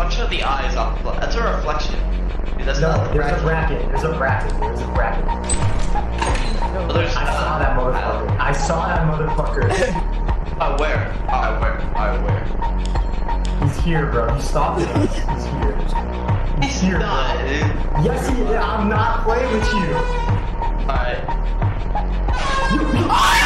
function of the eye is off. That's a reflection. Dude, that's No, not the there's a bracket. There's a bracket. There's a bracket. Well, there's I saw that motherfucker. I saw that motherfucker. Where? Where? He's here, bro. He stopped us. He's here. He's here, not, bro. dude. Yes, he is. I'm not playing with you. Alright.